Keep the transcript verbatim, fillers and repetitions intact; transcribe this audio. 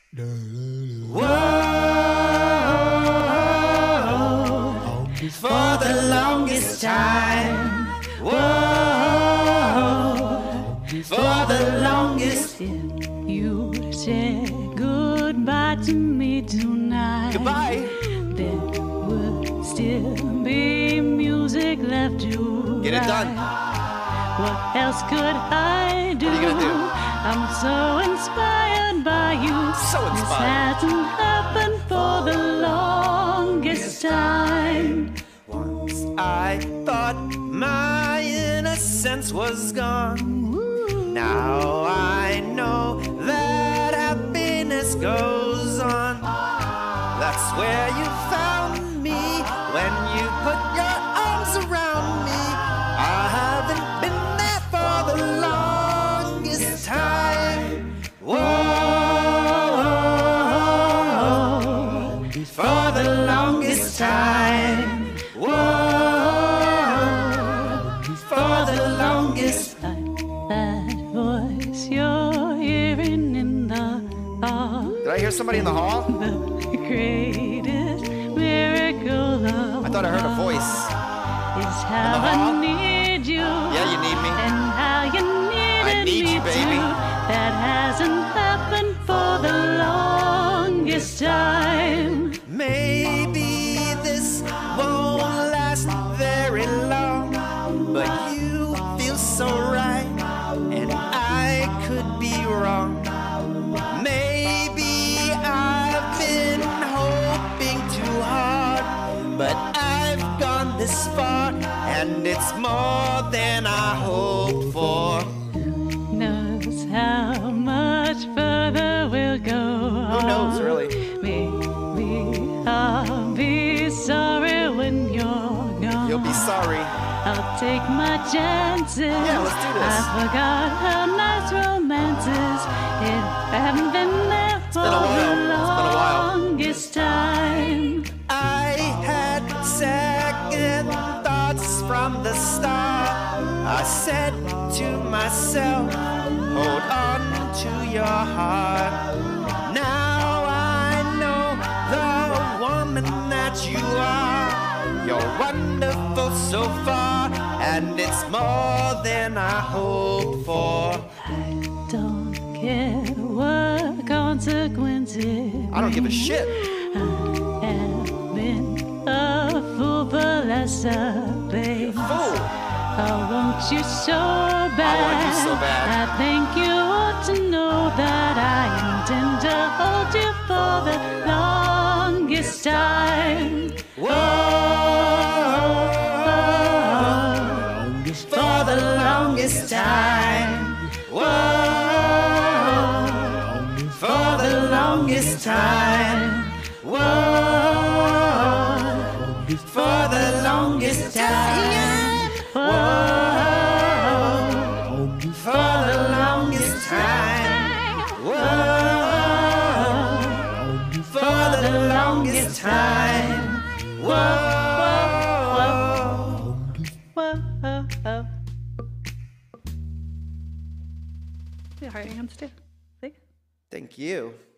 Whoa, for the longest time. Whoa, for the longest. You said goodbye to me tonight. Goodbye. There would still be music left to Get it done. What else could I do? What are you gonna do? I'm so inspired by you. So inspired. This hasn't happened for the longest time. Once I thought my innocence was gone. Now I know that happiness goes on. That's where you found me when you put your arms around me. I haven't been there for the longest time. Whoa, for the longest time. Whoa, for the longest time. That voice you're hearing in the hall. Did I hear somebody in the hall? The greatest miracle of I thought I heard a voice. is how In the hall? I need you. Yeah, you need me. And how you needed I need me you, baby. too. That hasn't happened for the longest time. Maybe this won't last very long, but you feel so right, and I could be wrong. Maybe I've been hoping too hard, but I've gone this far, and it's more than I hoped for. Knows how much further we'll go. Who knows, really? Maybe I'll be sorry when you're gone. You'll be sorry. I'll take my chances. Yeah, let's do this. I forgot how nice romance is. If I haven't been there for been a while. the It's been a while. longest time. I had second thoughts from the start. I said to myself, hold on to your heart. Now I know the woman that you are. You're wonderful so far, and it's more than I hoped for. I don't care what consequences. I don't give a shit. I have been a fool, but that's a babe. Fool. I want you so bad. I want you so bad. I think you ought to know that I intend to hold you for the longest time. Whoa, for the longest time. Whoa, for the longest time. Whoa, for the longest time. Whoa, for the longest time. Whoa, for the longest time. Whoa. Whoa. Yeah, hard hands too. See? Thank you.